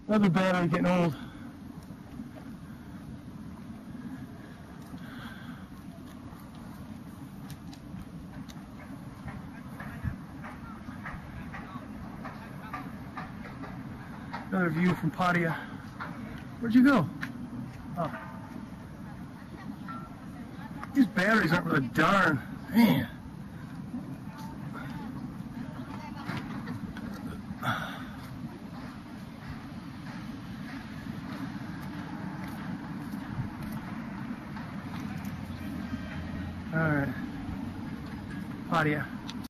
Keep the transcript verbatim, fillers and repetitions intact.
Another battery getting old. Another view from Pattaya. Where'd you go? Oh. These batteries aren't really darn. Man. All right. Pattaya.